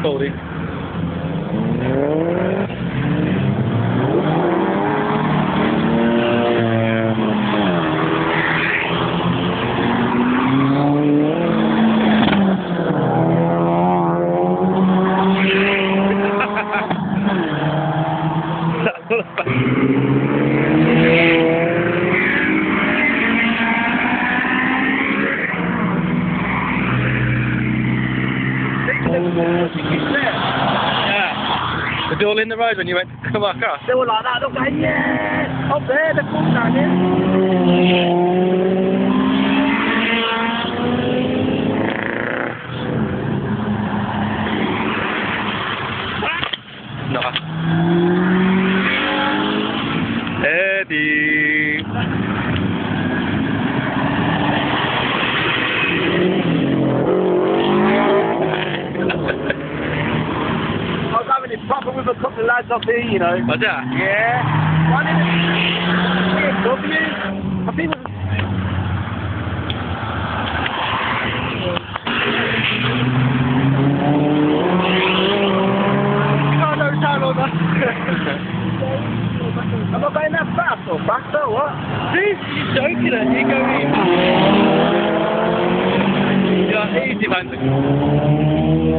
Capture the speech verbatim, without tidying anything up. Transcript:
recording. Yeah. Were they all in the road when you went to come across? They were like that, they were going, yeah! Up there, they're cool down here. No. Eddie. I was having it proper with a couple of lads up here, you know. Was that? Yeah. One in a W. I think it was... Oh, no, it's how long that. Am I going that fast or faster or what? Dude, you're joking at you going. You're easy, man.